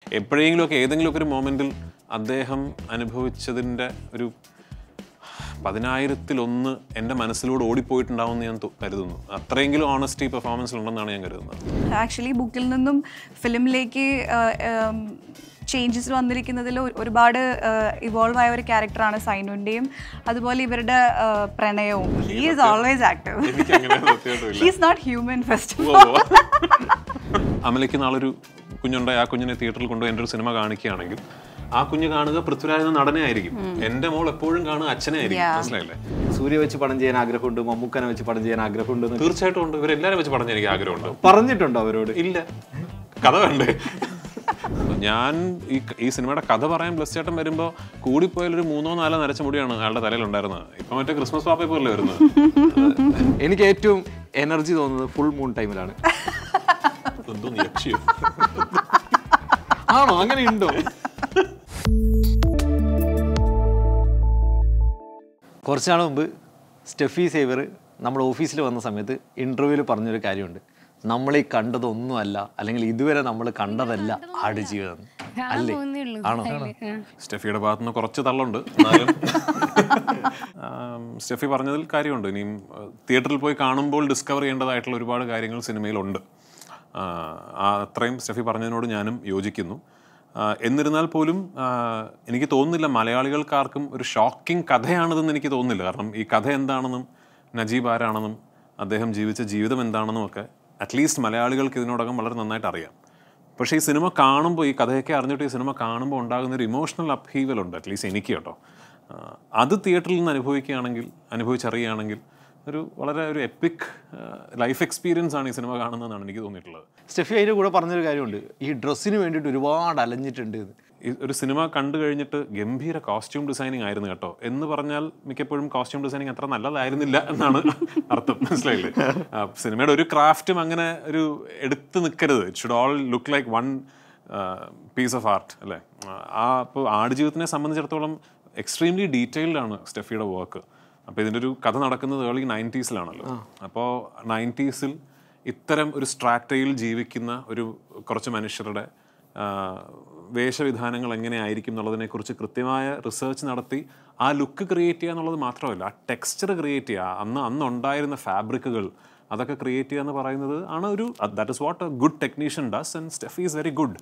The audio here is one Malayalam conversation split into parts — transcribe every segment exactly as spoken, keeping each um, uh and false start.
എപ്പോഴെങ്കിലുമൊക്കെ ഏതെങ്കിലുമൊക്കെ ഒരു മൊമെൻറ്റിൽ അദ്ദേഹം അനുഭവിച്ചതിൻ്റെ ഒരു പതിനായിരത്തിലൊന്ന് എൻ്റെ മനസ്സിലൂടെ ഓടിപ്പോയിട്ടുണ്ടാവുമെന്ന് ഞാൻ കരുതുന്നു. അത്രയെങ്കിലും ഓണസ്റ്റി പെർഫോമൻസിലുണ്ടെന്നാണ് ഞാൻ കരുതുന്നത്. ആക്ച്വലി ബുക്കിൽ നിന്നും ഫിലിമിലേക്ക് ചേഞ്ചസ് വന്നിരിക്കുന്നതിൽ ഒരുപാട് ഇവോൾവ് ആയ ഒരു ക്യാരക്ടറാണ് സൈനുവിൻ്റെയും. അതുപോലെ ഇവരുടെ പ്രണയവും. He is always active. He is not human first. അമലയ്ക്ക് നാളൊരു കുഞ്ഞുണ്ടായി, ആ കുഞ്ഞിനെ തിയേറ്ററിൽ കൊണ്ടുപോയി എൻ്റെ ഒരു സിനിമ കാണിക്കുകയാണെങ്കിൽ ആ കുഞ്ഞ് കാണുക പൃഥ്വിരാജ് എന്ന നടനെ ആയിരിക്കും. എൻ്റെ മോൾ എപ്പോഴും കാണുക അച്ഛനെ ആയിരിക്കും. മനസ്സിലായില്ലേ? സൂര്യ വെച്ച് പടം ചെയ്യാൻ ആഗ്രഹമുണ്ട്, മമ്മൂക്കനെ വെച്ച് പടം ചെയ്യാൻ ആഗ്രഹമുണ്ട്. തീർച്ചയായിട്ടും ഉണ്ട്. ഇവരെല്ലാവരും വെച്ച് പടം ചെയ്യാൻ എനിക്ക് ആഗ്രഹമുണ്ട്. പറഞ്ഞിട്ടുണ്ടോ അവരോട്? ഇല്ല, കഥ വേണ്ടേ? ഞാൻ ഈ ഈ സിനിമയുടെ കഥ പറയാൻ ബ്ലസ് ചേട്ടൻ വരുമ്പോൾ കൂടിപ്പോയാലൊരു മൂന്നോ നാലോ നരച്ച മുടിയാണ് അയാളുടെ തലയിലുണ്ടായിരുന്നത്. ഇപ്പൊ മറ്റേ ക്രിസ്മസ് പാപ്പ പോലെ വരുന്നത്. എനിക്ക് ഏറ്റവും എനർജി തോന്നുന്നത് ഫുൾ മൂൺ ടൈമിലാണ്. എന്തോ യക്ഷിയോ ആണോ? അങ്ങനെ ഉണ്ടോ? കുറച്ച് നാൾ മുമ്പ് സ്റ്റെഫി സേവർ നമ്മുടെ ഓഫീസിൽ വന്ന സമയത്ത് ഇൻ്റർവ്യൂവിൽ പറഞ്ഞൊരു കാര്യമുണ്ട്. നമ്മൾ ഈ കണ്ടതൊന്നുമല്ല, അല്ലെങ്കിൽ ഇതുവരെ നമ്മൾ കണ്ടതല്ല ആടുജീവിതം. അല്ലേ? ആണോ? സ്റ്റെഫിയുടെ ഭാഗത്തുനിന്ന് കുറച്ച് തള്ളുണ്ട്. എന്നാലും സ്റ്റെഫി പറഞ്ഞതിൽ കാര്യമുണ്ട്. ഇനിയും തിയേറ്ററിൽ പോയി കാണുമ്പോൾ ഡിസ്കവർ ചെയ്യേണ്ടതായിട്ടുള്ള ഒരുപാട് കാര്യങ്ങൾ സിനിമയിലുണ്ട്. അത്രയും സ്റ്റെഫി പറഞ്ഞതിനോട് ഞാനും യോജിക്കുന്നു. എന്നിരുന്നാൽ പോലും എനിക്ക് തോന്നുന്നില്ല മലയാളികൾക്കാർക്കും ഒരു ഷോക്കിംഗ് കഥയാണിതെന്ന് എനിക്ക് തോന്നുന്നില്ല. കാരണം ഈ കഥ എന്താണെന്നും നജീബ് ആരാണെന്നും അദ്ദേഹം ജീവിച്ച ജീവിതം എന്താണെന്നും ഒക്കെ അറ്റ്ലീസ്റ്റ് മലയാളികൾക്ക് ഇതിനോടകം വളരെ നന്നായിട്ട് അറിയാം. പക്ഷേ ഈ സിനിമ കാണുമ്പോൾ, ഈ കഥയൊക്കെ അറിഞ്ഞിട്ട് ഈ സിനിമ കാണുമ്പോൾ ഉണ്ടാകുന്ന ഒരു ഇമോഷണൽ അപ്ഹീവലുണ്ട്, അറ്റ്ലീസ്റ്റ് എനിക്ക് കേട്ടോ. അത് തിയേറ്ററിൽ നിന്ന് അനുഭവിക്കുകയാണെങ്കിൽ, അനുഭവിച്ചറിയുകയാണെങ്കിൽ ഒരു വളരെ ഒരു എപ്പിക് ലൈഫ് എക്സ്പീരിയൻസ് ആണ് ഈ സിനിമ കാണുന്നതെന്നാണ് എനിക്ക് തോന്നിയിട്ടുള്ളത്. സ്റ്റെഫി അതിൻ്റെ കൂടെ പറഞ്ഞൊരു കാര്യമുണ്ട്, ഈ ഡ്രസ്സിന് വേണ്ടിയിട്ട് ഒരുപാട് അലഞ്ഞിട്ടുണ്ട്. ഈ ഒരു സിനിമ കണ്ടു കഴിഞ്ഞിട്ട് ഗംഭീര കോസ്റ്റ്യൂം ഡിസൈനിങ് ആയിരുന്നു കേട്ടോ എന്ന് പറഞ്ഞാൽ മിക്കപ്പോഴും കോസ്റ്റ്യൂം ഡിസൈനിങ് അത്ര നല്ലതായിരുന്നില്ല എന്നാണ് അർത്ഥം. മനസ്സിലായില്ലേ? സിനിമയുടെ ഒരു ക്രാഫ്റ്റും അങ്ങനെ ഒരു എടുത്ത് നിൽക്കരുത്. It should all look like one piece of art അല്ലേ? ആ ഇപ്പോൾ ആടുജീവിതത്തിനെ സംബന്ധിച്ചിടത്തോളം എക്സ്ട്രീംലി ഡീറ്റെയിൽഡ് ആണ് സ്റ്റെഫിയുടെ വർക്ക്. അപ്പോൾ ഇതിൻ്റെ ഒരു കഥ നടക്കുന്നത് ഏർലി നയൻറ്റീസിലാണല്ലോ. അപ്പോൾ നയൻറ്റീസിൽ ഇത്തരം ഒരു സ്ട്രാറ്റയിൽ ജീവിക്കുന്ന ഒരു കുറച്ച് മനുഷ്യരുടെ വേഷവിധാനങ്ങൾ എങ്ങനെയായിരിക്കും എന്നുള്ളതിനെക്കുറിച്ച് കൃത്യമായ റിസർച്ച് നടത്തി ആ ലുക്ക് ക്രിയേറ്റ് ചെയ്യുക എന്നുള്ളത് മാത്രമല്ല, ആ ടെക്സ്ചർ ക്രിയേറ്റ് ചെയ്യുക, അന്ന് അന്ന് ഉണ്ടായിരുന്ന ഫാബ്രിക്കുകൾ അതൊക്കെ ക്രിയേറ്റ് ചെയ്യുക എന്ന് പറയുന്നത് ആണ് ഒരു that is what a good technician does, and Stephy is very good.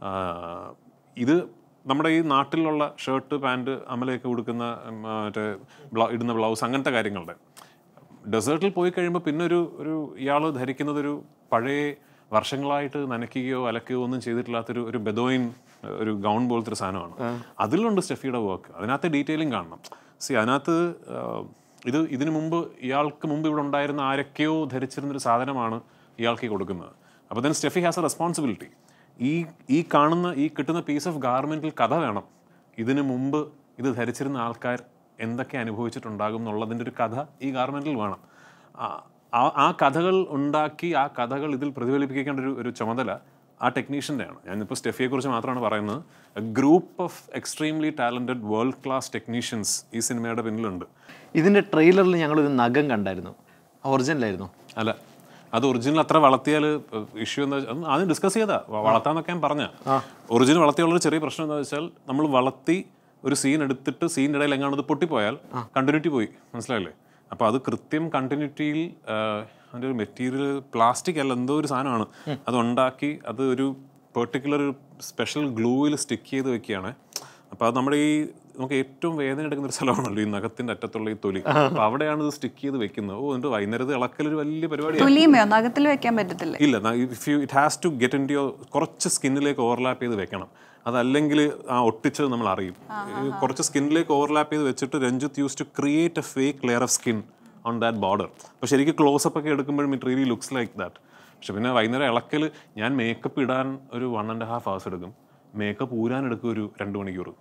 ഇത് നമ്മുടെ ഈ നാട്ടിലുള്ള ഷർട്ട് പാൻറ്റ് അമലയൊക്കെ കൊടുക്കുന്ന മറ്റേ ബ്ലൗ ഇടുന്ന ബ്ലൗസ് അങ്ങനത്തെ കാര്യങ്ങളുടെ ഡെസേർട്ടിൽ പോയി കഴിയുമ്പോൾ പിന്നെ ഒരു ഒരു ഇയാൾ ധരിക്കുന്നതൊരു പഴയ വർഷങ്ങളായിട്ട് നനയ്ക്കുകയോ അലക്കുകയോ ഒന്നും ചെയ്തിട്ടില്ലാത്തൊരു ഒരു ബെദോയിൻ ഒരു ഗൗൺ പോലത്തെ ഒരു സാധനമാണ്. അതിലുണ്ട് സ്റ്റെഫിയുടെ വർക്ക്. അതിനകത്ത് ഡീറ്റെയിലിംഗ് കാണണം. സി അതിനകത്ത് ഇത് ഇതിനു മുമ്പ് ഇയാൾക്ക് മുമ്പ് ഇവിടെ ഉണ്ടായിരുന്ന ആരൊക്കെയോ ധരിച്ചിരുന്നൊരു സാധനമാണ് ഇയാൾക്ക് കൊടുക്കുന്നത്. അപ്പോൾ then Stephy has a responsibility. ഈ ഈ കാണുന്ന ഈ കിട്ടുന്ന പീസ് ഓഫ് ഗാർമെൻറ്റിൽ കഥ വേണം. ഇതിനു മുമ്പ് ഇത് ധരിച്ചിരുന്ന ആൾക്കാർ എന്തൊക്കെ അനുഭവിച്ചിട്ടുണ്ടാകും എന്നുള്ളതിൻ്റെ ഒരു കഥ ഈ ഗാർമെൻറ്റിൽ വേണം. ആ ആ കഥകൾ ഉണ്ടാക്കി ആ കഥകൾ ഇതിൽ പ്രതിഫലിപ്പിക്കേണ്ട ഒരു ഒരു ചുമതല ആ ടെക്നീഷ്യൻ്റെയാണ്. ഞാനിപ്പോൾ സ്റ്റെഫിയെക്കുറിച്ച് മാത്രമാണ് പറയുന്നത്. A group of extremely talented world class technicians ഈ സിനിമയുടെ പിന്നിലുണ്ട്. ഇതിൻ്റെ ട്രെയിലറിൽ ഞങ്ങളൊരു നഖം കണ്ടായിരുന്നു. ഒറിജിനലായിരുന്നു? അല്ല, അത് ഒറിജിനൽ അത്ര വളർത്തിയാൽ ഇഷ്യൂ എന്താ വെച്ചാൽ ആദ്യം ഡിസ്കസ് ചെയ്താ വളർത്താന്നൊക്കെ ഞാൻ പറഞ്ഞ. ഒറിജിനൽ വളർത്തിയുള്ളൊരു ചെറിയ പ്രശ്നം എന്താ വെച്ചാൽ നമ്മൾ വളർത്തി ഒരു സീൻ എടുത്തിട്ട് സീനിൻ്റെ ഇടയിൽ എങ്ങാണ്ട് പൊട്ടിപ്പോയാൽ കണ്ടിന്യൂറ്റി പോയി. മനസ്സിലായില്ലേ? അപ്പോൾ അത് കൃത്യം കണ്ടിന്യൂറ്റിയിൽ അതിൻ്റെ ഒരു മെറ്റീരിയൽ പ്ലാസ്റ്റിക് അല്ല എന്തോ ഒരു സാധനമാണ് അത് ഉണ്ടാക്കി അത് ഒരു പെർട്ടിക്കുലർ സ്പെഷ്യൽ ഗ്ലൂവിൽ സ്റ്റിക്ക് ചെയ്ത് വെക്കുകയാണ്. അപ്പോൾ അത് നമ്മുടെ ഈ നമുക്ക് ഏറ്റവും വേദന എടുക്കുന്ന ഒരു സ്ഥലമാണല്ലോ ഈ നഖത്തിന്റെ അറ്റത്തുള്ള ഈ തൊലി. അപ്പോൾ അവിടെയാണ് ഇത് സ്റ്റിക്ക് ചെയ്ത് വെക്കുന്നത്. ഓ എന്നിട്ട് വൈകുന്നേരത്ത് ഇളക്കൽ ഒരു വലിയ പരിപാടിയാണ്. നഖത്തിൽ വെക്കാൻ പറ്റത്തില്ല. ഇല്ല, if you it has to get into your കുറച്ച് സ്കിന്നിലേക്ക് ഓവർലാപ്പ് ചെയ്ത് വെക്കണം. അതല്ലെങ്കിൽ ആ ഒട്ടിച്ചത് നമ്മൾ അറിയും. കുറച്ച് സ്കിന്നിലേക്ക് ഓവർലാപ്പ് ചെയ്ത് വെച്ചിട്ട് Ranjith use to create a fake layer of skin on that border. അപ്പോൾ ശരിക്കും ക്ലോസപ്പ് ഒക്കെ എടുക്കുമ്പോഴും it really looks like that. പക്ഷെ പിന്നെ വൈകുന്നേരം ഇളക്കൽ ഞാൻ മേക്കപ്പ് ഇടാൻ ഒരു വൺ ആൻഡ് ഹാഫ് ഹവേഴ്സ് എടുക്കും, മേക്കപ്പ് ഊരാൻ എടുക്കും ഒരു രണ്ട് മണിക്കൂർ.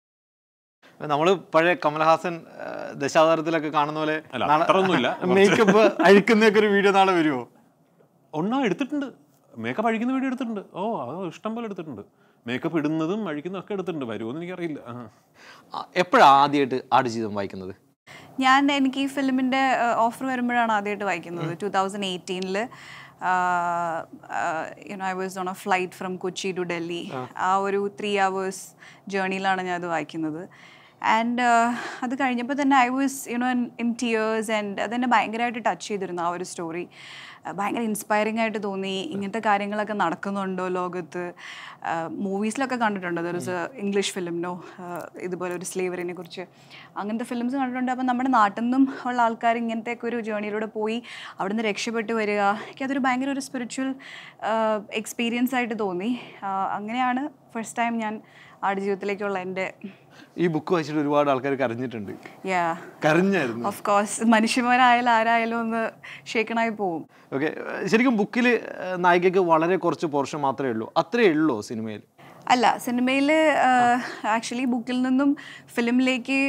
നമ്മൾ പഴയ കമൽഹാസൻ ദശാവതാരത്തിലൊക്കെ കാണുന്ന പോലെ അത്രയൊന്നുമില്ല, മേക്കപ്പ് അഴിക്കുന്നൊക്കെ ഒരു വീഡിയോ നാളെ വരുമോ? ഒന്നാ എടുത്തിട്ടുണ്ട്, മേക്കപ്പ് അഴിക്കുന്ന വീഡിയോ എടുത്തിട്ടുണ്ട്. ഓ അത് ഇഷ്ടം പോലെ എടുത്തിട്ടുണ്ട്. മേക്കപ്പ് ഇടുന്നതും അഴിക്കുന്നതും ഒക്കെ എടുത്തിട്ടുണ്ട്. വരുമോയെന്ന് എനിക്കറിയില്ല. എപ്പോഴാണ് ആദ്യമായിട്ട് ആടുജീവിതം വായിക്കുന്നത്? ഞാൻ എനിക്ക് ഈ ഫിലിമിൻ്റെ ഓഫർ വരുമ്പോഴാണ് ആദ്യമായിട്ട് വായിക്കുന്നത്. ടു തൗസൻഡ് എയ്റ്റീനിൽ you know I was on a flight from Kochi to Delhi. ആ ഒരു ത്രീ അവേഴ്സ് ജേർണിയിലാണ് ഞാൻ അത് വായിക്കുന്നത്. ആൻഡ് അത് കഴിഞ്ഞപ്പോൾ തന്നെ I was you know in tears and അതെന്നെ ഭയങ്കരമായിട്ട് ടച്ച് ചെയ്തിരുന്നു. ആ ഒരു സ്റ്റോറി ഭയങ്കര ഇൻസ്പയറിംഗ് ആയിട്ട് തോന്നി. ഇങ്ങനത്തെ കാര്യങ്ങളൊക്കെ നടക്കുന്നുണ്ടോ ലോകത്ത്? മൂവീസിലൊക്കെ കണ്ടിട്ടുണ്ട്, ദർ ഇസ് എ ഇംഗ്ലീഷ് ഫിലിമിനോ ഇതുപോലെ ഒരു സ്ലേവറിനെ കുറിച്ച്, അങ്ങനത്തെ ഫിലിംസ് കണ്ടിട്ടുണ്ട്. അപ്പം നമ്മുടെ നാട്ടിൽ നിന്നും ഉള്ള ആൾക്കാർ ഇങ്ങനത്തെയൊക്കെ ഒരു ജേർണിയിലൂടെ പോയി അവിടെ നിന്ന് രക്ഷപ്പെട്ട് വരിക, എനിക്ക് അതൊരു ഭയങ്കര ഒരു സ്പിരിച്വൽ എക്സ്പീരിയൻസ് ആയിട്ട് തോന്നി. അങ്ങനെയാണ് ഫസ്റ്റ് ടൈം ഞാൻ ആടുജീവിതത്തിലേക്കുള്ള എൻ്റെ ഈ ബുക്ക് വായിച്ചിട്ട് ഒരുപാട് ആൾക്കാർ കരഞ്ഞിട്ടുണ്ട്. യാ കരഞ്ഞായിരുന്നു. ഓഫ് കോഴ്സ്, മനുഷ്യന്മാരായാലും ആരായാലും ഒന്ന് ഷേക്കണായി പോവും. ഓക്കെ, ശരിക്കും ബുക്കിൽ നായികയ്ക്ക് വളരെ കുറച്ച് പോർഷൻ മാത്രമേ ഉള്ളൂ, അത്രേ ഉള്ളൂ സിനിമയിൽ? അല്ല, സിനിമയിൽ ആക്ച്വലി ബുക്കിൽ നിന്നും ഫിലിമിലേക്ക്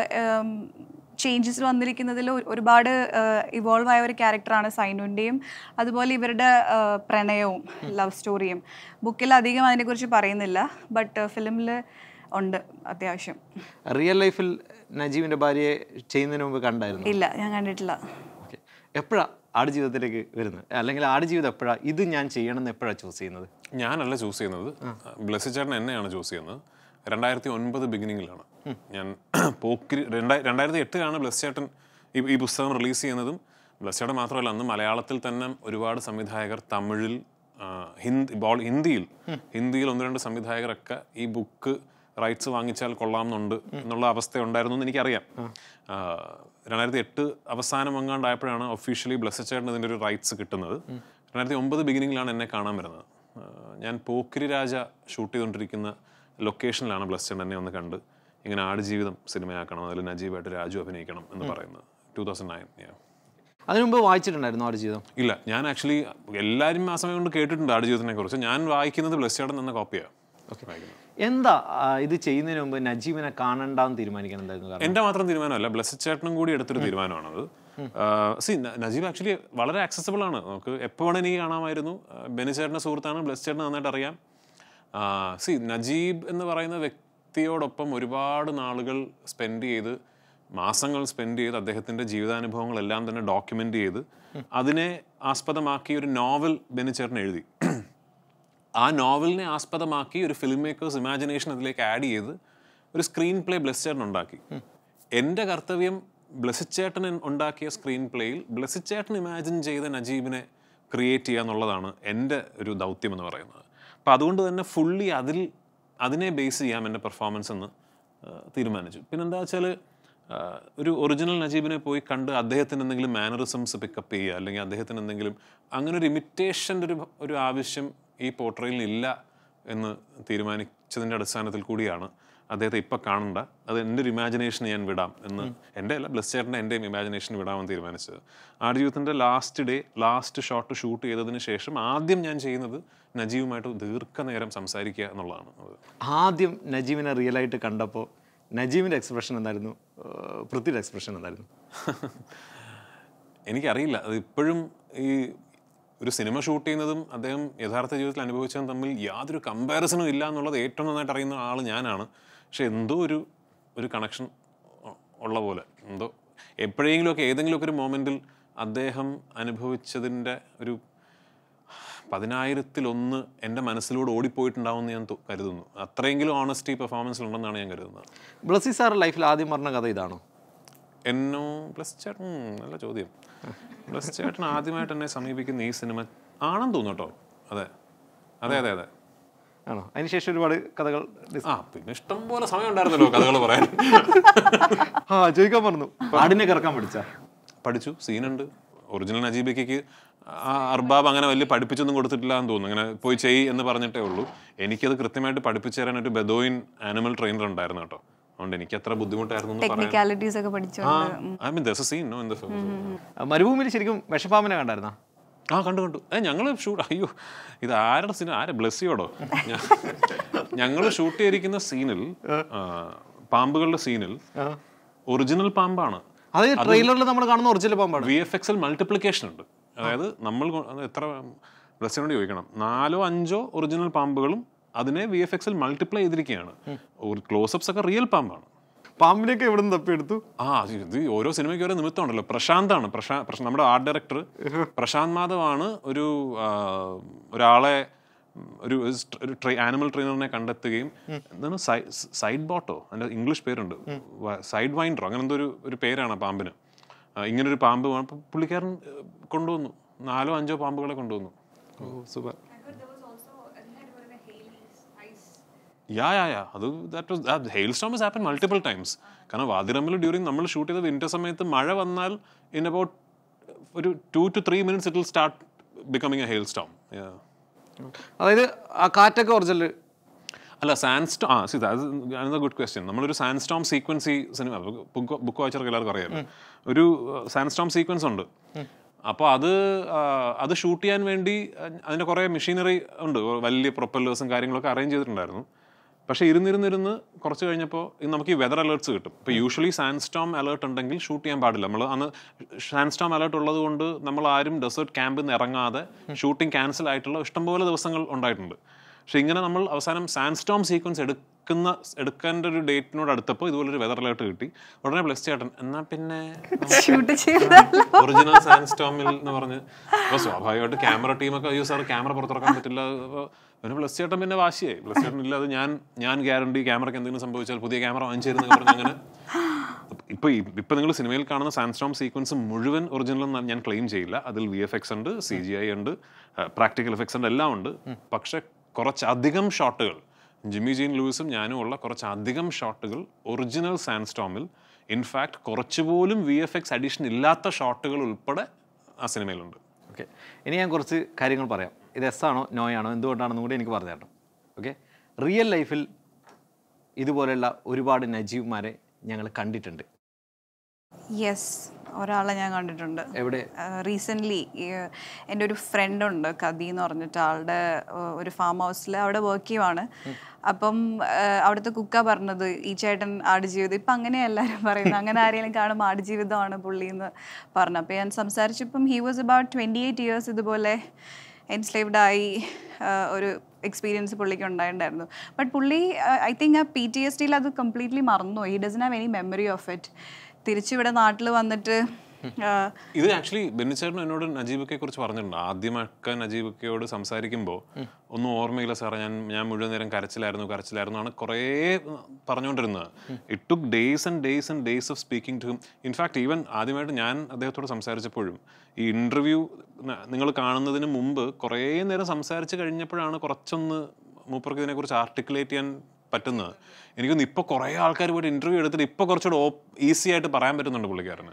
ചേഞ്ചസ് വന്നിരിക്കുന്നതിൽ ഒരുപാട് ഇവോൾവ് ആയ ഒരു ക്യാരക്ടറാണ് സൈനുവിൻ്റെയും. അതുപോലെ ഇവരുടെ പ്രണയവും ലവ് സ്റ്റോറിയും ബുക്കിൽ അധികം അതിനെക്കുറിച്ച് പറയുന്നില്ല, ബട്ട് ഫിലിമിൽ ഉണ്ട് അത്യാവശ്യം. റിയൽ ലൈഫിൽ നജീബിൻ്റെ ഭാര്യയെ ചെയ്യുന്നതിന് മുമ്പ് കണ്ടായിരുന്നു? ഇല്ല, ഞാൻ കണ്ടിട്ടില്ല. ഓക്കെ, എപ്പോഴാണ് ആടുജീവിതത്തിലേക്ക് വരുന്നത്, അല്ലെങ്കിൽ ആടുജീവിതം എപ്പോഴാണ് ഇത് ഞാൻ ചെയ്യണമെന്ന് എപ്പോഴാണ് ചൂസ് ചെയ്യുന്നത്? ഞാനല്ല ചൂസ് ചെയ്യുന്നത്, ബ്ലെസ്സി ചേട്ടൻ എന്നെയാണ് ചൂസ് ചെയ്യുന്നത്. രണ്ടായിരത്തി ഒൻപത് ബിഗിനിങ്ങിലാണ് ഞാൻ പോക്കിരി രണ്ടായി രണ്ടായിരത്തി എട്ടിലാണ് ബ്ലെസ്സി ചേട്ടൻ ഈ ഈ പുസ്തകം റിലീസ് ചെയ്യുന്നതും. ബ്ലെസ്സി ചേട്ടൻ മാത്രമല്ല, അന്ന് മലയാളത്തിൽ തന്നെ ഒരുപാട് സംവിധായകർ, തമിഴിൽ, ഹിന്ദി ബോൾ ഹിന്ദിയിൽ ഹിന്ദിയിൽ ഒന്ന് രണ്ട് സംവിധായകരൊക്കെ ഈ ബുക്ക് റൈറ്റ്സ് വാങ്ങിച്ചാൽ കൊള്ളാമെന്നുണ്ട് എന്നുള്ള അവസ്ഥ ഉണ്ടായിരുന്നു എന്ന് എനിക്കറിയാം. രണ്ടായിരത്തി എട്ട് അവസാനം എങ്ങാണ്ടായപ്പോഴാണ് ഒഫീഷ്യലി ബ്ലെസ്സി ചേട്ടൻ ഇതിൻ്റെ ഒരു റൈറ്റ്സ് കിട്ടുന്നത്. രണ്ടായിരത്തി ഒമ്പത് ബിഗിനിങ്ങിലാണ് എന്നെ കാണാൻ വരുന്നത്. ഞാൻ പോക്കിരി രാജ ഷൂട്ട് ചെയ്തുകൊണ്ടിരിക്കുന്ന ലൊക്കേഷനിലാണ് ബ്ലെസ്സി ചേട്ടൻ എന്നെ ഒന്ന് കണ്ട് ഇങ്ങനെ ആടുജീവിതം സിനിമയാക്കണം, അതിൽ നജീബായിട്ട് രാജു അഭിനയിക്കണം എന്ന് പറയുന്നത്. Two thousand nine. അതിനു മുമ്പ് വായിച്ചിട്ടുണ്ടായിരുന്നു ആടുജീവിതം? ഇല്ല, ഞാൻ ആക്ച്വലി എല്ലാവരും ആ സമയം കൊണ്ട് കേട്ടിട്ടുണ്ട് ആടുജീവിതത്തിനെ കുറിച്ച്. ഞാൻ വായിക്കുന്നത് ബ്ലെസ്സി ചേട്ടൻ എന്ന കോപ്പിയാണ്. എന്താ ഇത് ചെയ്യുന്നതിന് മുമ്പ് നജീബിനെ കാണണ്ടെന്ന് തീരുമാനിക്കാൻ എന്തായിരുന്നു? എൻ്റെ മാത്രം തീരുമാനമല്ല, ബ്ലെസ്സി ചേട്ടനും കൂടി എടുത്തൊരു തീരുമാനമാണത്. സി, നജീബ് ആക്ച്വലി വളരെ ആക്സസിബിൾ ആണ്, നമുക്ക് എപ്പോൾ വേണം എനിക്ക് കാണാമായിരുന്നു. ബെനി ചേട്ടൻ്റെ സുഹൃത്താണ്, ബ്ലെസ്സി ചേട്ടന് നന്നായിട്ട് അറിയാം. സി, നജീബ് എന്ന് പറയുന്ന വ്യക്തിയോടൊപ്പം ഒരുപാട് നാളുകൾ സ്പെൻഡ് ചെയ്ത്, മാസങ്ങൾ സ്പെൻഡ് ചെയ്ത്, അദ്ദേഹത്തിൻ്റെ ജീവിതാനുഭവങ്ങളെല്ലാം തന്നെ ഡോക്യുമെൻ്റ് ചെയ്ത് അതിനെ ആസ്പദമാക്കി ഒരു നോവൽ ബെനി ചേട്ടൻ എഴുതി. ആ നോവലിനെ ആസ്പദമാക്കി ഒരു ഫിലിം മേക്കേഴ്സ് ഇമാജിനേഷൻ അതിലേക്ക് ആഡ് ചെയ്ത് ഒരു സ്ക്രീൻ പ്ലേ ബ്ലെസ്സി ചേട്ടൻ ഉണ്ടാക്കി. എൻ്റെ കർത്തവ്യം ബ്ലെസ്സി ചേട്ടൻ ഉണ്ടാക്കിയ സ്ക്രീൻ പ്ലേയിൽ ബ്ലെസ്സി ചേട്ടൻ ഇമാജിൻ ചെയ്ത നജീബിനെ ക്രിയേറ്റ് ചെയ്യുക എന്നുള്ളതാണ് എൻ്റെ ഒരു ദൗത്യം എന്ന് പറയുന്നത്. അപ്പം അതുകൊണ്ട് തന്നെ ഫുള്ളി അതിൽ അതിനെ ബേസ് ചെയ്യാം എൻ്റെ പെർഫോമൻസ് എന്ന് തീരുമാനിച്ചു. പിന്നെന്താ വെച്ചാൽ, ഒരു ഒറിജിനൽ നജീബിനെ പോയി കണ്ട് അദ്ദേഹത്തിന് എന്തെങ്കിലും മാനറിസംസ് പിക്കപ്പ് ചെയ്യുക, അല്ലെങ്കിൽ അദ്ദേഹത്തിന് എന്തെങ്കിലും അങ്ങനെ ഒരു ഇമിറ്റേഷൻ്റെ ഒരു ഒരു ആവശ്യം ഈ പോർട്രേയിൽ ഇല്ല എന്ന് തീരുമാനിച്ചതിൻ്റെ അടിസ്ഥാനത്തിൽ കൂടിയാണ് അദ്ദേഹത്തെ ഇപ്പം കാണണ്ട, അത് എൻ്റെ ഒരു ഇമാജിനേഷന് ഞാൻ വിടാം എന്ന്, എൻ്റെ അല്ല ബ്ലെസ്സി ചേട്ടൻ്റെ എൻ്റെയും ഇമാജിനേഷന് വിടാമെന്ന് തീരുമാനിച്ചത്. ആടുജീവിതത്തിൻ്റെ last day last shot shoot ചെയ്തതിന് ശേഷം ആദ്യം ഞാൻ ചെയ്യുന്നത് നജീബുമായിട്ട് ദീർഘനേരം സംസാരിക്കുക എന്നുള്ളതാണ്. ആദ്യം നജീബിനെ റിയലായിട്ട് കണ്ടപ്പോൾ നജീബിൻ്റെ എക്സ്പ്രഷൻ എന്തായിരുന്നു, പൃഥ്വിയുടെ എക്സ്പ്രഷൻ എന്തായിരുന്നു? എനിക്കറിയില്ല, അത് ഇപ്പോഴും ഈ ഒരു സിനിമ ഷൂട്ട് ചെയ്യുന്നതും അദ്ദേഹം യഥാർത്ഥ ജീവിതത്തിൽ അനുഭവിച്ചതും തമ്മിൽ യാതൊരു കമ്പാരിസണും ഇല്ല എന്നുള്ളത് ഏറ്റവും നന്നായിട്ട് അറിയുന്ന ആൾ ഞാനാണ്. പക്ഷെ എന്തോ ഒരു ഒരു കണക്ഷൻ ഉള്ള പോലെ, എന്തോ എപ്പോഴെങ്കിലുമൊക്കെ ഏതെങ്കിലുമൊക്കെ ഒരു മൊമെൻറ്റിൽ അദ്ദേഹം അനുഭവിച്ചതിൻ്റെ ഒരു പതിനായിരത്തിലൊന്ന് എൻ്റെ മനസ്സിലൂടെ ഓടിപ്പോയിട്ടുണ്ടാവുമെന്ന് ഞാൻ കരുതുന്നു. അത്രയെങ്കിലും ഓണസ്റ്റി പെർഫോമൻസിലുണ്ടെന്നാണ് ഞാൻ കരുതുന്നത്. ബ്ലെസ്സി സാർ ലൈഫിൽ ആദ്യം പറഞ്ഞ കഥ ഇതാണോ? എന്നോ ബ്ലെസ്സി ചേട്ടൻ, നല്ല ചോദ്യം. ബ്ലെസ്സി ചേട്ടൻ ആദ്യമായിട്ട് എന്നെ സമീപിക്കുന്ന ഈ സിനിമ ആണെന്ന് തോന്നുന്നു കേട്ടോ. അതെ അതെ അതെ അതെ ആണോ? അതിനുശേഷം ഒരുപാട് കഥകൾ. ആ, പിന്നെ ഇഷ്ടം പോലെ സമയം ഉണ്ടായിരുന്നല്ലോ കഥകൾ പറയാൻ. ആ, ചോദിക്കാൻ പറഞ്ഞു. ആടിനെ കറക്കാൻ പഠിച്ച പഠിച്ചു, സീനുണ്ട്. ഒറിജിനൽ നജീബയ്ക്ക് ആ അർബാബ് അങ്ങനെ വലിയ പഠിപ്പിച്ചൊന്നും കൊടുത്തിട്ടില്ല എന്ന് തോന്നുന്നു. അങ്ങനെ പോയി ചെയ്യ് എന്ന് പറഞ്ഞിട്ടേ ഉള്ളൂ. എനിക്കത് കൃത്യമായിട്ട് പഠിപ്പിച്ചു തരാൻ ഒരു ബെദോയിൻ ആനിമൽ ട്രെയിനർ ഉണ്ടായിരുന്നു കേട്ടോ. അതുകൊണ്ട് എനിക്ക് അത്ര ബുദ്ധിമുട്ടായിരുന്നു. മരുഭൂമിയിൽ ശരിക്കും വിഷപ്പാമ്പിനെ കണ്ടായിരുന്നോ? ആ, കണ്ടു കണ്ടു. ഏ ഞങ്ങൾ ഷൂട്ട്, അയ്യോ ഇത് ആരുടെ സീൻ, ആരെ ബ്ലെസ്സിയോടോ? ഞങ്ങൾ ഷൂട്ട് ചെയ്തിരിക്കുന്ന സീനിൽ, പാമ്പുകളുടെ സീനിൽ ഒറിജിനൽ പാമ്പാണ്. അത് ട്രെയിലറിൽ നമ്മൾ കാണുന്ന ഒറിജിനൽ പാമ്പാണ്. വി എഫ് എക്സിൽ മൾട്ടിപ്ലിക്കേഷൻ ഉണ്ട്. അതായത് നമ്മൾ എത്ര ബ്ലെസ്സിനോട് ചോദിക്കണം, നാലോ അഞ്ചോ ഒറിജിനൽ പാമ്പുകളും അതിനെ വി എഫ് എക്സിൽ മൾട്ടിപ്ലൈ ചെയ്തിരിക്കുകയാണ്. ക്ലോസപ്സ് ഒക്കെ റിയൽ പാമ്പാണ്. പാമ്പിനെയൊക്കെ എവിടെ നിന്ന് തപ്പിയെടുത്തു? ആ ഇത് ഓരോ സിനിമയ്ക്ക് ഓരോ നിമിത്തമുണ്ടല്ലോ. പ്രശാന്താണ് പ്രശാന്ത് നമ്മുടെ ആർട്ട് ഡയറക്ടർ പ്രശാന്ത് മാധവാണ് ഒരു ഒരാളെ ഒരു ഒരു ആനിമൽ ട്രെയിനറിനെ കണ്ടെത്തുകയും എന്താണ് സൈഡ് ബോട്ടോ അതിൻ്റെ ഇംഗ്ലീഷ് പേരുണ്ട്, സൈഡ് വൈൻഡറോ അങ്ങനെ എന്തോ ഒരു ഒരു പേരാണ് പാമ്പിന്. ഇങ്ങനൊരു പാമ്പ് പുള്ളിക്കാരൻ കൊണ്ടുവന്നു, നാലോ അഞ്ചോ പാമ്പുകളെ കൊണ്ടുവന്നു. ഓ സൂപ്പർ. യാ യാ യാ അത് that was hail storm has happen multiple times. കാരണം വാതിരമ്മിൽ ഡ്യൂറിങ് നമ്മൾ ഷൂട്ട് ചെയ്ത വിന്റർ സമയത്ത് മഴ വന്നാൽ ഇൻ അബൌട്ട് ഒരു two two three minutes it will start becoming a hail storm. അതായത് ആ കാറ്റൊക്കെ ഒറിജിനൽ അല്ല സാൻഡ് സ്റ്റോം. ആ see that's a good question. നമ്മളൊരു സാൻഡ് സ്റ്റോം സീക്വൻസ് ഈ സിനിമ ബുക്ക് ബുക്ക് വായിച്ചവർക്ക് എല്ലാവർക്കും അറിയാമല്ലോ, ഒരു സാൻഡ് സ്റ്റോം സീക്വൻസ് ഉണ്ട്. അപ്പോൾ അത് അത് ഷൂട്ട് ചെയ്യാൻ വേണ്ടി അതിൻ്റെ കുറേ മെഷീനറി ഉണ്ട്, വലിയ പ്രൊപ്പല്ലേഴ്സും കാര്യങ്ങളൊക്കെ അറേഞ്ച് ചെയ്തിട്ടുണ്ടായിരുന്നു. പക്ഷേ ഇരുന്നിരുന്നിരുന്ന് കുറച്ച് കഴിഞ്ഞപ്പോൾ നമുക്ക് ഈ വെതർ അലേർട്ട്സ് കിട്ടും. ഇപ്പോൾ യൂഷ്വലി സാൻഡ് സ്റ്റോം അലേർട്ട് ഉണ്ടെങ്കിൽ ഷൂട്ട് ചെയ്യാൻ പാടില്ല. നമ്മൾ അന്ന് സാൻഡ് സ്റ്റോം അലേർട്ട് ഉള്ളത് കൊണ്ട് നമ്മൾ ആരും ഡെസേർട്ട് ക്യാമ്പിൽ നിന്ന് ഇറങ്ങാതെ ഷൂട്ടിംഗ് ക്യാൻസൽ ആയിട്ടുള്ള ഇഷ്ടംപോലെ ദിവസങ്ങൾ ഉണ്ടായിട്ടുണ്ട്. പക്ഷെ ഇങ്ങനെ നമ്മൾ അവസാനം സാൻഡ് സ്റ്റോം സീക്വൻസ് എടുക്കുന്ന എടുക്കേണ്ട ഒരു ഡേറ്റിനോട് അടുത്തപ്പോൾ ഇതുപോലൊരു വെതർ അലേർട്ട് കിട്ടി. ഉടനെ പ്ലസ് ചേട്ടൻ എന്നാൽ പിന്നെ ഒറിജിനൽ സാൻഡ് സ്റ്റോമിൽ എന്ന് പറഞ്ഞ് അപ്പോൾ സ്വാഭാവികമായിട്ട് ക്യാമറ ടീമൊക്കെ അയ്യോ സാർ ക്യാമറ പുറത്തിറക്കാൻ പറ്റില്ല. അപ്പോൾ പിന്നെ പ്ലസ് ചേട്ടൻ പിന്നെ വാശിയായി. പ്ലസ് ചേട്ടൻ ഇല്ല അത് ഞാൻ ഞാൻ ഗ്യാരണ്ടി ക്യാമറയ്ക്ക് എന്തെങ്കിലും സംഭവിച്ചാൽ പുതിയ ക്യാമറ വാങ്ങിച്ചിരുന്നു പറഞ്ഞ് അങ്ങനെ. ഇപ്പോൾ ഇപ്പോൾ നിങ്ങൾ സിനിമയിൽ കാണുന്ന സാൻഡ് സ്റ്റോം സീക്വൻസ് മുഴുവൻ ഒറിജിനൽ ഞാൻ ക്ലെയിം ചെയ്യില്ല. അതിൽ വി എഫ് എക്സ് ഉണ്ട്, സി ജി ഐ ഉണ്ട്, പ്രാക്ടിക്കൽ എഫക്ട്സ് ഉണ്ട്, എല്ലാം ഉണ്ട്. പക്ഷെ കുറച്ചധികം ഷോട്ടുകൾ ജിമ്മി ജീൻ ലൂയിസും ഞാനും ഉള്ള കുറച്ചധികം ഷോട്ടുകൾ ഒറിജിനൽ സാൻഡ് സ്റ്റോമിൽ, ഇൻഫാക്ട് കുറച്ചുപോലും വി എഫ് എക്സ് അഡീഷൻ ഇല്ലാത്ത ഷോട്ടുകൾ ഉൾപ്പെടെ ആ സിനിമയിലുണ്ട്. ഓക്കെ, ഇനി ഞാൻ കുറച്ച് കാര്യങ്ങൾ പറയാം. ഇത് എസ് ആണോ നോയാണോ എന്തുകൊണ്ടാണെന്നും കൂടി എനിക്ക് പറഞ്ഞു തരണം. ഓക്കെ, റിയൽ ലൈഫിൽ ഇതുപോലെയുള്ള ഒരുപാട് നജീബ്മാരെ ഞങ്ങൾ കണ്ടിട്ടുണ്ട്. യെസ്, ഒരാളെ ഞാൻ കണ്ടിട്ടുണ്ട്. എവിടെ? റീസെൻ്റ്ലി എൻ്റെ ഒരു ഫ്രണ്ട് ഉണ്ട്, കദി എന്ന് പറഞ്ഞിട്ട്, ആളുടെ ഒരു ഫാം ഹൗസിൽ അവിടെ വർക്ക് ചെയ്യുവാണ്. അപ്പം അവിടുത്തെ കുക്ക പറഞ്ഞത് ഈ ചേട്ടൻ ആടുജീവിതം ഇപ്പം അങ്ങനെ എല്ലാവരും പറയുന്നത്, അങ്ങനെ ആരെങ്കിലും കാണുമ്പോൾ ആടുജീവിതമാണ് പുള്ളി എന്ന് പറഞ്ഞു. അപ്പോൾ ഞാൻ സംസാരിച്ചപ്പം he was about twenty eight years ഇതുപോലെ എൻസ്ലേവ്ഡ് ആയി ഒരു എക്സ്പീരിയൻസ് പുള്ളിക്ക് ഉണ്ടായിട്ടുണ്ടായിരുന്നു. ബട്ട് പുള്ളി ഐ തിങ്ക് ആ പി ടി എസ് ഡിയിൽ അത് കംപ്ലീറ്റ്ലി മറന്നു. He doesn't have any memory of it. തിരിച്ചിവിടെ നാട്ടിൽ വന്നിട്ട് ഇത് ആക്ച്വലി ബെന്നിച്ചേട്ടൻ എന്നോട് നജീബിക്കയെ കുറിച്ച് പറഞ്ഞിട്ടുണ്ട്. ആദ്യമൊക്കെ നജീബിക്കയോട് സംസാരിക്കുമ്പോൾ ഒന്നും ഓർമ്മയില്ല സാറേ, ഞാൻ ഞാൻ മുഴുവൻ നേരം കരച്ചിലായിരുന്നു കരച്ചിലായിരുന്നു ആണ് കുറേ പറഞ്ഞുകൊണ്ടിരുന്നത്. It took days and days and days of speaking to him. In fact even ആദ്യമായിട്ട് ഞാൻ അദ്ദേഹത്തോട് സംസാരിച്ചപ്പോഴും ഈ ഇൻ്റർവ്യൂ നിങ്ങൾ കാണുന്നതിന് മുമ്പ് കുറേ നേരം സംസാരിച്ച് കഴിഞ്ഞപ്പോഴാണ് കുറച്ചൊന്ന് മൂപ്പർക്ക് ഇതിനെക്കുറിച്ച് ആർട്ടിക്കുലേറ്റ് ചെയ്യാൻ പറ്റുന്നത്. എനിക്കൊന്ന് ഇപ്പൊ കുറെ ആൾക്കാർ പോയിട്ട് ഇന്റർവ്യൂ എടുത്തിട്ട് ഇപ്പൊ കുറച്ചുകൂടെ ഈസി ആയിട്ട് പറയാൻ പറ്റുന്നുണ്ട് പുള്ളിക്കാരന്.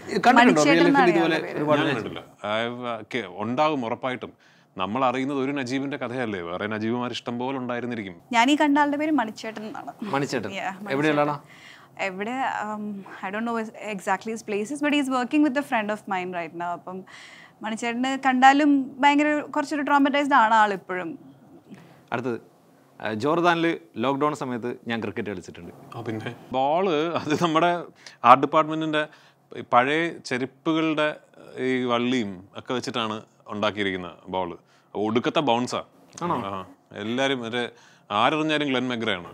ഉണ്ടാകും ഉറപ്പായിട്ടും. നമ്മൾ അറിയുന്നത് ഒരു നജീബിന്റെ കഥയല്ലേ, വേറെ നജീബുമാർ ഇഷ്ടം പോലെ ഉണ്ടായിരുന്നിരിക്കും. ഞാൻ ഈ കണ്ട ആളുടെ പേര് മണിച്ചേട്ടൻ എന്നാണ്. മണിച്ചേട്ടൻ എവിടെയുള്ള എവിടെ I don't know exactly his places, but is working with a friend of mine right now. അപ്പം മണിച്ചേട്ടന് കണ്ടാലും ഭയങ്കര കുറച്ചൊരു ട്രോമറ്റൈസ്ഡ് ആണ് ആളിപ്പോഴും. അടുത്തത് ജോർദാനിൽ ലോക്ക്ഡൗൺ സമയത്ത് ഞാൻ ക്രിക്കറ്റ് കളിച്ചിട്ടുണ്ട്. പിന്നെ ബോള് അത് നമ്മുടെ ആർട്ട് ഡിപ്പാർട്ട്മെന്റിന്റെ പഴയ ചെരുപ്പുകളുടെ ഈ വള്ളിയും ഒക്കെ വെച്ചിട്ടാണ് ഉണ്ടാക്കിയിരിക്കുന്ന ബോള്. ഒടുക്കത്തെ ബൗൺസാ. എല്ലാരും മറ്റേ ആരെറിഞ്ഞാലും ഗ്ലെൻ മെഗ്രയാണ്.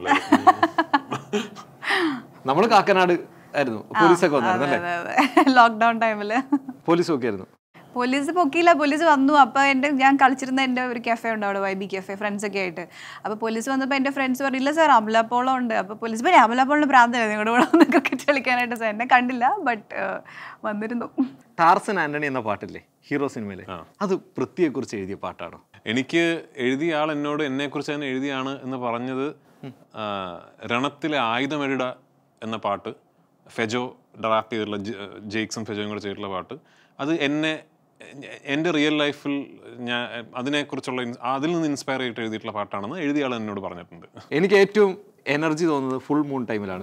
നമ്മള് കാക്കനാട് ആയിരുന്നു, പോലീസൊക്കെ വന്നായിരുന്നു ലോക്ക്ഡൗൺ ടൈമില്. പോലീസ് ഒക്കെ ആയിരുന്നു. പോലീസ് പൊക്കിയില്ല, പോലീസ് വന്നു. അപ്പോൾ എൻ്റെ ഞാൻ കളിച്ചിരുന്ന എൻ്റെ ഒരു കഫേ ഉണ്ട് അവിടെ, വൈ ബി കഫേ, ഫ്രണ്ട്സൊക്കെ ആയിട്ട്. അപ്പോൾ പോലീസ് വന്നപ്പോൾ എൻ്റെ ഫ്രണ്ട്സ് പറഞ്ഞില്ല സാർ അമലാപ്പോളം ഉണ്ട്. അപ്പോൾ പോലീസ് പറഞ്ഞു അമലാപ്പോളിന് ഭ്രാന്തായിരുന്നു നിങ്ങളുടെ കൂടെ വന്ന് ക്രിക്കറ്റ് കളിക്കാനായിട്ട്. സാർ എന്നെ കണ്ടില്ല, ബട്ട് വന്നിരുന്നു. ടാർസൻ ആന്റണി എന്ന പാട്ടില്ലേ ഹീറോ സിനിമയിലെ, അത് പൃഥ്വിയെക്കുറിച്ച് എഴുതിയ പാട്ടാണോ? എനിക്ക് എഴുതിയ ആൾ എന്നോട് എന്നെക്കുറിച്ച് തന്നെ എഴുതിയാണ് എന്ന് പറഞ്ഞത് രണത്തിലെ ആയുധമെഴുട എന്ന പാട്ട്, ഫെജോ ഡ്രാഫ്റ്റ് ചെയ്തിട്ടുള്ള ജെയ്ക്സും ഫെജോയും കൂടെ ചെയ്തിട്ടുള്ള പാട്ട്. അത് എന്നെ എൻ്റെ റിയൽ ലൈഫിൽ ഞാൻ അതിനെക്കുറിച്ചുള്ള അതിൽ നിന്ന് ഇൻസ്പയർ ചെയ്തിട്ട് എഴുതിയിട്ടുള്ള പാട്ടാണെന്ന് എഴുതിയ ആൾ എന്നോട് പറഞ്ഞിട്ടുണ്ട്. എനിക്ക് ഏറ്റവും എനർജി തോന്നുന്നത് ഫുൾ മൂൺ ടൈമിലാണ്.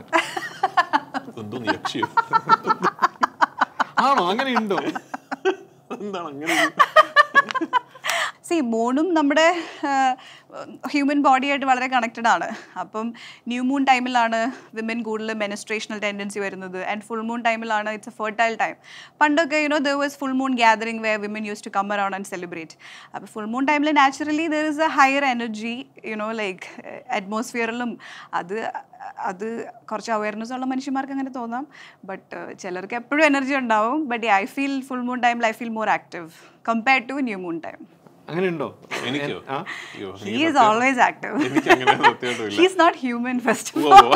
ആണോ? അങ്ങനെ ഉണ്ടോ? എന്താണ് അങ്ങനെ? സി മൂണും നമ്മുടെ ഹ്യൂമൻ ബോഡിയായിട്ട് വളരെ കണക്റ്റഡ് ആണ്. അപ്പം ന്യൂ മൂൺ ടൈമിലാണ് വിമൻ കൂടുതൽ മെനിസ്ട്രേഷണൽ ടെൻഡൻസി വരുന്നത്, ആൻഡ് ഫുൾ മൂൺ ടൈമിലാണ് ഇറ്റ്സ് എ ഫെർട്ടൈൽ ടൈം. പണ്ടൊക്കെ you know there was full moon gathering where women use to come around and celebrate. അപ്പോൾ ഫുൾ മൂൺ ടൈമിൽ naturally there is a higher energy you know like അറ്റ്മോസ്ഫിയറിലും. അത് അത് കുറച്ച് അവയർനെസ് ഉള്ള മനുഷ്യന്മാർക്ക് അങ്ങനെ തോന്നാം, ബട്ട് ചിലർക്ക് എപ്പോഴും എനർജി ഉണ്ടാവും. But I feel full moon ടൈമിൽ I feel more active compared to new moon time. അങ്ങനെയുണ്ടോ? എനിക്കോ? He is always active. He is not human, first of all.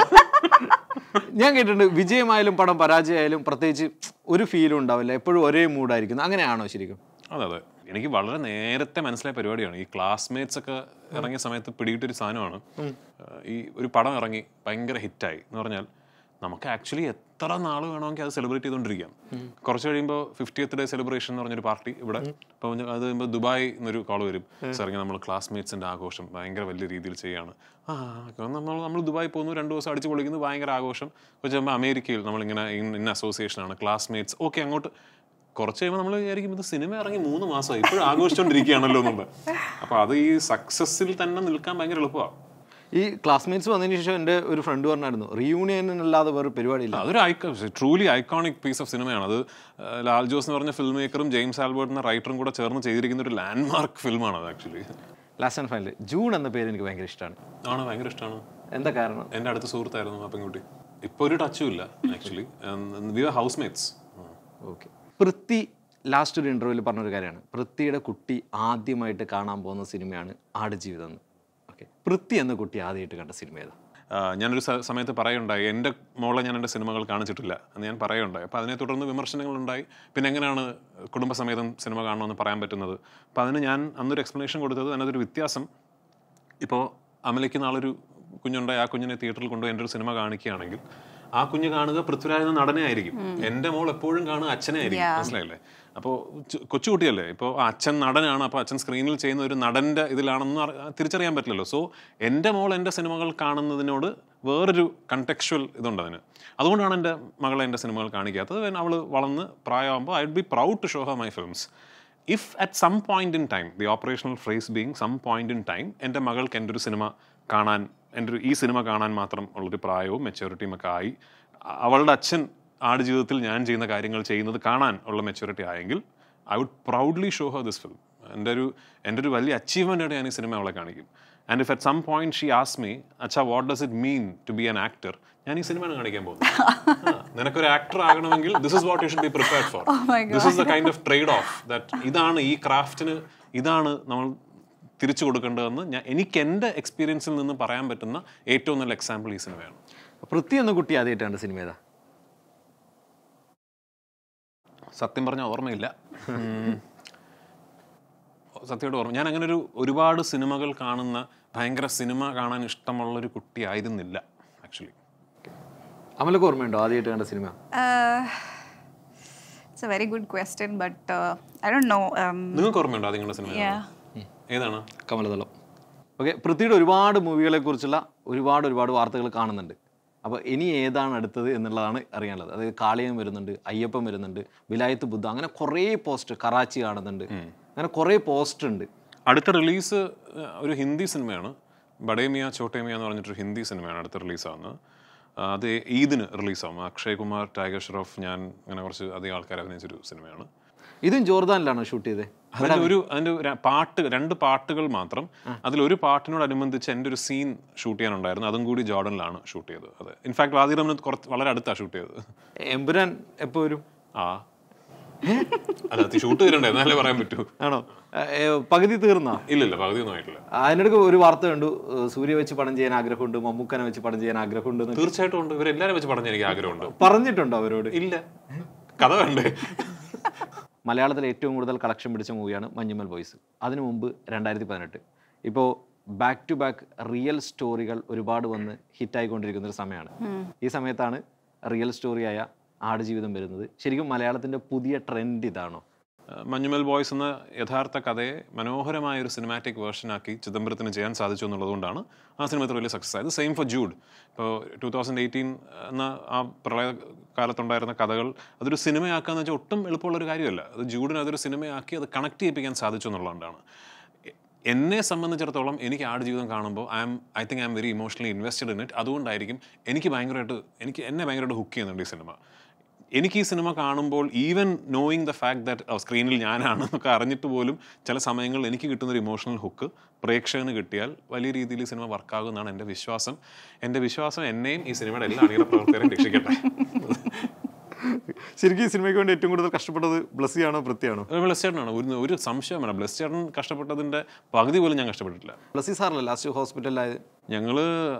ഞാൻ കേട്ടിട്ടുണ്ട് വിജയമായാലും പടം പരാജയമായാലും പ്രത്യേകിച്ച് ഒരു ഫീലും ഉണ്ടാവില്ല, എപ്പോഴും ഒരേ മൂഡായിരിക്കും. അങ്ങനെയാണോ ശരിക്കും? അതെ അതെ, എനിക്ക് വളരെ നേരത്തെ മനസ്സിലായ പരിപാടിയാണ്. ഈ ക്ലാസ്മേറ്റ്സ് ഒക്കെ ഇറങ്ങിയ സമയത്ത് പിടിയിട്ടൊരു സാധനമാണ്. ഈ ഒരു പടം ഇറങ്ങി ഭയങ്കര ഹിറ്റായി എന്ന് പറഞ്ഞാൽ നമുക്ക് ആക്ച്വലി എത്ര നാൾ വേണമെങ്കിൽ അത് സെലിബ്രേറ്റ് ചെയ്തുകൊണ്ടിരിക്കാം. കുറച്ച് കഴിയുമ്പോൾ ഫിഫ്റ്റിയത്ത് ഡേ സെലിബ്രേഷൻ എന്ന് പറഞ്ഞൊരു പാർട്ടി ഇവിടെ, അപ്പോൾ അത് കഴിയുമ്പോൾ ദുബായ് എന്നൊരു കോൾ വരും, സാർ ഇങ്ങനെ നമ്മൾ ക്ലാസ്മേറ്റ്സിൻ്റെ ആഘോഷം ഭയങ്കര വലിയ രീതിയിൽ ചെയ്യാണ്. ആ നമ്മൾ നമ്മൾ ദുബായ് പോകുന്നു, രണ്ട് ദിവസം അടിച്ച് പൊളിക്കുന്നു, ഭയങ്കര ആഘോഷം. കുറച്ച് കഴിയുമ്പോൾ അമേരിക്കയിൽ നമ്മളിങ്ങനെ ഇന്ന അസോസിയേഷനാണ് ക്ലാസ്മേറ്റ്സ്, ഓക്കെ അങ്ങോട്ട്. കുറച്ച് കഴിയുമ്പോൾ നമ്മൾ വിചാരിക്കും ഇത് സിനിമ ഇറങ്ങി മൂന്ന് മാസമായി ഇപ്പോഴും ആഘോഷിച്ചുകൊണ്ടിരിക്കുകയാണല്ലോ എന്നുള്ളത്. അപ്പോൾ അത് ഈ സക്സസ്സിൽ തന്നെ നിൽക്കാൻ ഭയങ്കര എളുപ്പമാണ്. ഈ ക്ലാസ്മേറ്റ്സ് വന്നതിന് ശേഷം എൻ്റെ ഒരു ഫ്രണ്ട് പറഞ്ഞായിരുന്നു റീയൂണിയനല്ലാതെ വേറെ പരിപാടിയില്ല. അതൊരു ico truly iconic piece of സിനിമയാണ് അത്. ലാൽ ജോസ് എന്ന് പറഞ്ഞ ഫിലിം മേക്കറും ജെയിംസ് ആൽബർട്ട് എന്ന റൈറ്ററും കൂടെ ചേർന്ന് ചെയ്തിരിക്കുന്ന ഒരു ലാൻഡ് മാർക്ക് ഫിലിമാണ് അത് actually. Last and final June എന്ന പേര് എനിക്ക് ഭയങ്കര ഇഷ്ടമാണ്. ആണ്, ഭയങ്കര ഇഷ്ടമാണ്. എന്താ കാരണം? എൻ്റെ അടുത്ത സുഹൃത്തായിരുന്നു ആ പെൺകുട്ടി. ഇപ്പോൾ ഒരു ടച്ചും ഇല്ല actually. We are housemates. Okay. Prithvi last ഒരു ഇൻ്റർവ്യൂവിൽ പറഞ്ഞൊരു കാര്യമാണ്, പൃഥ്വിയുടെ കുട്ടി ആദ്യമായിട്ട് കാണാൻ പോകുന്ന സിനിമയാണ് ആടുജീവിതം എന്ന്. ഓക്കെ, പൃഥ്വി എന്ന കുട്ടി ആദ്യമായിട്ട് കണ്ട സിനിമ ഏതാ? ഞാനൊരു സമയത്ത് പറയുണ്ടായി, എൻ്റെ മോളെ ഞാൻ എൻ്റെ സിനിമകൾ കാണിച്ചിട്ടില്ല എന്ന് ഞാൻ പറയുണ്ടായി. അപ്പോൾ അതിനെ തുടർന്ന് വിമർശനങ്ങളുണ്ടായി. പിന്നെ എങ്ങനെയാണ് കുടുംബസമേതം സിനിമ കാണണമെന്ന് പറയാൻ പറ്റുന്നത്? അപ്പോൾ അതിന് ഞാൻ അന്നൊരു എക്സ്പ്ലനേഷൻ കൊടുത്തത്, അതിനകത്തൊരു വ്യത്യാസം, ഇപ്പോൾ അമലയ്ക്ക് നാളൊരു കുഞ്ഞുണ്ടായി, ആ കുഞ്ഞിനെ തിയേറ്ററിൽ കൊണ്ടുപോയി എൻ്റെ ഒരു സിനിമ കാണിക്കുകയാണെങ്കിൽ ആ കുഞ്ഞ് കാണുക പൃഥ്വിരാജ് എന്ന നടനെ ആയിരിക്കും. എൻ്റെ മോൾ എപ്പോഴും കാണുക അച്ഛനെ ആയിരിക്കും. മനസ്സിലായില്ലേ? അപ്പോൾ കൊച്ചുകുട്ടിയല്ലേ, ഇപ്പോൾ അച്ഛൻ നടനാണ്, അപ്പോൾ അച്ഛൻ സ്ക്രീനിൽ ചെയ്യുന്ന ഒരു നടൻ്റെ ഇതിലാണെന്ന് തിരിച്ചറിയാൻ പറ്റില്ലല്ലോ. സോ എൻ്റെ മോൾ എൻ്റെ സിനിമകൾ കാണുന്നതിനോട് വേറൊരു കണ്ടെക്ച്വൽ ഇതുണ്ട് അതിന്. അതുകൊണ്ടാണ് എൻ്റെ മകളെ എൻ്റെ സിനിമകൾ കാണിക്കാത്തത്. അവൾ വളർന്ന് പ്രായമാകുമ്പോൾ I would be proud to show her my films. If at some point in time, the operational phrase being some point in time, എൻ്റെ മകൾക്ക് എൻ്റെ ഒരു സിനിമ കാണാൻ, എൻ്റെ ഒരു ഈ സിനിമ കാണാൻ മാത്രം ഉള്ളൊരു പ്രായവും മെച്യൂരിറ്റിയും ഒക്കെ ആയി, അവളുടെ അച്ഛൻ ആടുജീവിതത്തിൽ ഞാൻ ചെയ്യുന്ന കാര്യങ്ങൾ ചെയ്യുന്നത് കാണാൻ ഉള്ള മെച്യൂരിറ്റി ആയെങ്കിൽ I would proudly show her this film. എൻ്റെ ഒരു എൻ്റെ ഒരു വലിയ അച്ചീവ്മെൻ്റായിട്ട് ഞാൻ ഈ സിനിമ അവളെ കാണിക്കും. And if at some point she ask me, അച്ഛാ what does it mean to be an actor, ഞാൻ ഈ സിനിമയാണ് കാണിക്കാൻ പോകുന്നത്. നിനക്കൊരു ആക്ടർ ആകണമെങ്കിൽ this is what you should be prepared for. This is the kind of trade of that. ഇതാണ് ഈ ക്രാഫ്റ്റിന്, ഇതാണ് നമ്മൾ തിരിച്ചു കൊടുക്കേണ്ടതെന്ന് ഞാൻ എനിക്ക് എൻ്റെ എക്സ്പീരിയൻസിൽ നിന്ന് പറയാൻ പറ്റുന്ന ഏറ്റവും നല്ല എക്സാമ്പിൾ ഈ സിനിമയാണ്. പൃഥ്വി എന്ന കുട്ടി ആദ്യമായിട്ടാണ് സിനിമ ഏതാ? സത്യം പറഞ്ഞാൽ ഓർമ്മയില്ല, സത്യമായിട്ട് ഓർമ്മ. ഞാൻ അങ്ങനെ ഒരു ഒരുപാട് സിനിമകൾ കാണുന്ന, ഭയങ്കര സിനിമ കാണാൻ ഇഷ്ടമുള്ളൊരു കുട്ടി ആയിരുന്നില്ല ആക്ച്വലി. അമലക്ക് ഓർമ്മയുണ്ടോ ആദ്യമായിട്ട് കണ്ട സിനിമ? It's a very good question, but uh, I don't know. Um, നിങ്ങൾക്ക് ഓർമ്മയുണ്ടോ ആദ്യം കണ്ട സിനിമ? ഏതാണ്? കമലതളം. ഓക്കെ, പൃഥ്വിയുടെ ഒരുപാട് മൂവികളെ കുറിച്ചുള്ള ഒരുപാട് ഒരുപാട് വാർത്തകൾ കാണുന്നുണ്ട്. അപ്പോൾ ഇനി ഏതാണ് അടുത്തത് എന്നുള്ളതാണ് അറിയാനുള്ളത്. അതായത് കാളിയം വരുന്നുണ്ട്, അയ്യപ്പൻ വരുന്നുണ്ട്, വിലായത്ത് ബുദ്ധ, അങ്ങനെ കുറേ പോസ്റ്റ്, കറാച്ചി കാണുന്നുണ്ട്, അങ്ങനെ കുറേ പോസ്റ്റ് ഉണ്ട്. അടുത്ത റിലീസ് ഒരു ഹിന്ദി സിനിമയാണ്, ബഡേമിയ ചോട്ടേമിയ എന്ന് പറഞ്ഞിട്ടൊരു ഹിന്ദി സിനിമയാണ് അടുത്ത റിലീസാവുന്നത്. അത് ഈദിന് റിലീസാവും. അക്ഷയ് കുമാർ, ടൈഗർ ഷ്രോഫ്, ഞാൻ അങ്ങനെ കുറച്ച് അധികം ആൾക്കാർ അഭിനയിച്ചൊരു സിനിമയാണ്. ഇതും ജോർദാനിലാണോ ഷൂട്ട് ചെയ്തത്? അതിൻ്റെ ഒരു അതിൻ്റെ പാട്ട്, രണ്ട് പാട്ടുകൾ മാത്രം. അതിലൊരു പാട്ടിനോടനുബന്ധിച്ച് എൻ്റെ ഒരു സീൻ ഷൂട്ട് ചെയ്യാനുണ്ടായിരുന്നു, അതും കൂടി ജോർഡനിലാണ് ഷൂട്ട് ചെയ്തത്. അതെ, ഇൻഫാക്ട് വാദിറമിന് കുറച്ച് വളരെ അടുത്താണ് ഷൂട്ട് ചെയ്തത്. എമ്പുരാൻ എപ്പോൾ വരും? ആ അല്ല, ഷൂട്ട് ചെയ്തിട്ടുണ്ടേ, എന്നാലേ പറയാൻ പറ്റൂ. ആണോ? പകുതി തീർന്നാ? ഇല്ലില്ല, പകുതി ഒന്നും ആയിട്ടില്ല. അതിനിടയ്ക്ക് ഒരു വാർത്ത കണ്ടു, സൂര്യ വെച്ച് പടം ചെയ്യാൻ ആഗ്രഹമുണ്ട്, മമ്മൂക്കനെ വെച്ച് പടം ചെയ്യാൻ ആഗ്രഹമുണ്ട്. തീർച്ചയായിട്ടും ഉണ്ട്, ഇവരെല്ലാവരും വെച്ച് പടം ചെയ്യാൻ എനിക്ക് ആഗ്രഹമുണ്ട്. പറഞ്ഞിട്ടുണ്ടോ അവരോട്? ഇല്ല, കഥ വേണ്ടേ. മലയാളത്തിൽ ഏറ്റവും കൂടുതൽ കളക്ഷൻ പിടിച്ച മൂവിയാണ് മഞ്ഞുമൽ ബോയ്സ്. അതിനു മുമ്പ് രണ്ടായിരത്തി പതിനെട്ട്. ഇപ്പോൾ ബാക്ക് ടു ബാക്ക് റിയൽ സ്റ്റോറികൾ ഒരുപാട് വന്ന് ഹിറ്റായിക്കൊണ്ടിരിക്കുന്ന ഒരു സമയമാണ്. ഈ സമയത്താണ് റിയൽ സ്റ്റോറിയായ ആടുജീവിതം വരുന്നത്. ശരിക്കും മലയാളത്തിൻ്റെ പുതിയ ട്രെൻഡ് ഇതാണോ? മഞ്ഞുമൽ ബോയ്സ് എന്ന യഥാർത്ഥ കഥയെ മനോഹരമായ ഒരു സിനിമാറ്റിക് വേർഷനാക്കി ചിദംബരത്തിന് ചെയ്യാൻ സാധിച്ചു എന്നുള്ളതുകൊണ്ടാണ് ആ സിനിമ ഇത്ര വലിയ സക്സസ് ആയത്. Same for Jude. ഇപ്പോൾ ടൂ തൗസൻഡ് എയ്റ്റീൻ എന്ന ആ പ്രളയകാലത്തുണ്ടായിരുന്ന കഥകൾ അതൊരു സിനിമയാക്കുക എന്ന് വെച്ചാൽ ഒട്ടും എളുപ്പമുള്ളൊരു കാര്യമല്ല. അത് ജൂഡിന് അതൊരു സിനിമയാക്കി അത് കണക്ട് ചെയ്യിപ്പിക്കാൻ സാധിച്ചു എന്നുള്ളതുകൊണ്ടാണ്. എന്നെ സംബന്ധിച്ചിടത്തോളം എനിക്ക് ആടുജീവിതം കാണുമ്പോൾ I'm I think I'm very emotionally invested in it. അതുകൊണ്ടായിരിക്കും എനിക്ക് ഭയങ്കരമായിട്ട് എനിക്ക് എന്നെ ഭയങ്കരമായിട്ട് ഹുക്ക് ചെയ്യുന്നുണ്ട് ഈ സിനിമ. എനിക്ക് ഈ സിനിമ കാണുമ്പോൾ even knowing the fact that സ്ക്രീനിൽ ഞാനാണ് എന്നൊക്കെ അറിഞ്ഞിട്ട് പോലും ചില സമയങ്ങളിൽ എനിക്ക് കിട്ടുന്നൊരു ഇമോഷണൽ ഹുക്ക് പ്രേക്ഷകന് കിട്ടിയാൽ വലിയ രീതിയിൽ ഈ സിനിമ വർക്കാകുമെന്നാണ് എൻ്റെ വിശ്വാസം. എൻ്റെ വിശ്വാസം എന്നെയും ഈ സിനിമയുടെ എല്ലാ അണിയറ പ്രവർത്തകരെയും രക്ഷിക്കട്ടെ. ശരിക്കും ഈ സിനിമയ്ക്ക് വേണ്ടി ഏറ്റവും കൂടുതൽ കഷ്ടപ്പെട്ടത് ബ്ലസ്സിയാണോ പൃഥ്വിയാണോ? ബ്ലസ് ചേട്ടനാണ്. ഒരു ഒരു സംശയം വേണം. ബ്ലസ് ചേട്ടൻ കഷ്ടപ്പെട്ടതിൻ്റെ പകുതി പോലും ഞാൻ കഷ്ടപ്പെട്ടിട്ടില്ല. ബ്ലസ്സി സാറല്ലേ ലാസ്റ്റ് ഹോസ്പിറ്റലിലായത്? ഞങ്ങൾ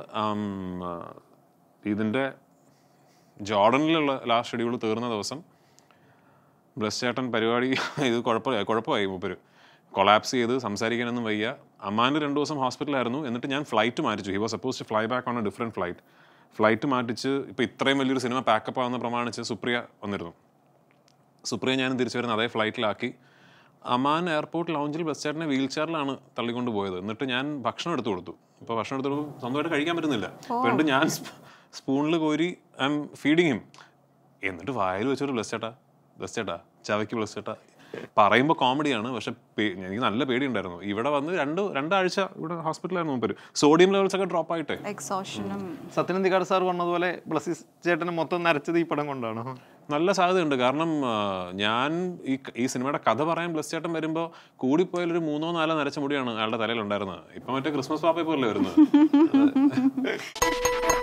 ഇതിൻ്റെ ജോർഡനിലുള്ള ലാസ്റ്റ് ഷെഡ്യൂൾ തീർന്ന ദിവസം ബ്ലസ് ചേട്ടൻ പരിപാടി ഇത് കുഴപ്പമായി കുഴപ്പമായി മൂപ്പര് കൊളാപ്സ് ചെയ്ത് സംസാരിക്കാനൊന്നും വയ്യ. അമ്മാൻ്റെ രണ്ട് ദിവസം ഹോസ്പിറ്റലായിരുന്നു. എന്നിട്ട് ഞാൻ ഫ്ലൈറ്റ് മാറ്റിച്ചു. He was suppose to fly back on a different flight. Flight മാറ്റിച്ച് ഇപ്പോൾ ഇത്രയും വലിയൊരു സിനിമ പാക്കപ്പ് ആവുന്ന പ്രമാണിച്ച് സുപ്രിയ വന്നിരുന്നു. സുപ്രിയ ഞാനും തിരിച്ചു വരുന്ന അതേ ഫ്ലൈറ്റിലാക്കി. അമാൻ എയർപോർട്ട് ലൗഞ്ചിൽ ബസ് ചേട്ടനെ വീൽ ചെയറിലാണ് തള്ളിക്കൊണ്ട് പോയത്. എന്നിട്ട് ഞാൻ ഭക്ഷണം എടുത്തു കൊടുത്തു. ഇപ്പോൾ ഭക്ഷണം എടുത്തു കൊടുത്തു സ്വന്തമായിട്ട് കഴിക്കാൻ പറ്റുന്നില്ല. എന്നിട്ട് ഞാൻ സ്പൂണിൽ കോരി ഐ എം ഫീഡിങ് ഹിം. എന്നിട്ട് വായിൽ വെച്ചൊരു ബ്ലസ് ചേട്ടാ ബ്ലസ് ചേട്ടാ ചവയ്ക്ക് ബ്ലസ് ചേട്ടാ പറയുമ്പോൾ കോമഡിയാണ്. പക്ഷെ എനിക്ക് നല്ല പേടിയുണ്ടായിരുന്നു. ഇവിടെ വന്ന് രണ്ട് രണ്ടാഴ്ച ഇവിടെ ഹോസ്പിറ്റലായിരുന്നു മുമ്പ്. സോഡിയം ലെവൽസ് ഒക്കെ ഡ്രോപ്പ് ആയിട്ട്. സത്യനന്ദിക്കാട് സാർ പറഞ്ഞതുപോലെ ബ്ലസ്സി ചേട്ടനെ മൊത്തം നരച്ചത് ഈ പടം കൊണ്ടാണോ? നല്ല സാധ്യതയുണ്ട്. കാരണം ഞാൻ ഈ ഈ സിനിമയുടെ കഥ പറയാൻ ബ്ലസ് ചേട്ടൻ വരുമ്പോൾ കൂടിപ്പോയാൽ ഒരു മൂന്നോ നാലോ നരച്ച മുടിയാണ് അയാളുടെ തലയിൽ ഉണ്ടായിരുന്നത്. ഇപ്പം മറ്റേ ക്രിസ്മസ് പാപ്പയെ പോലെ വരുന്നത്.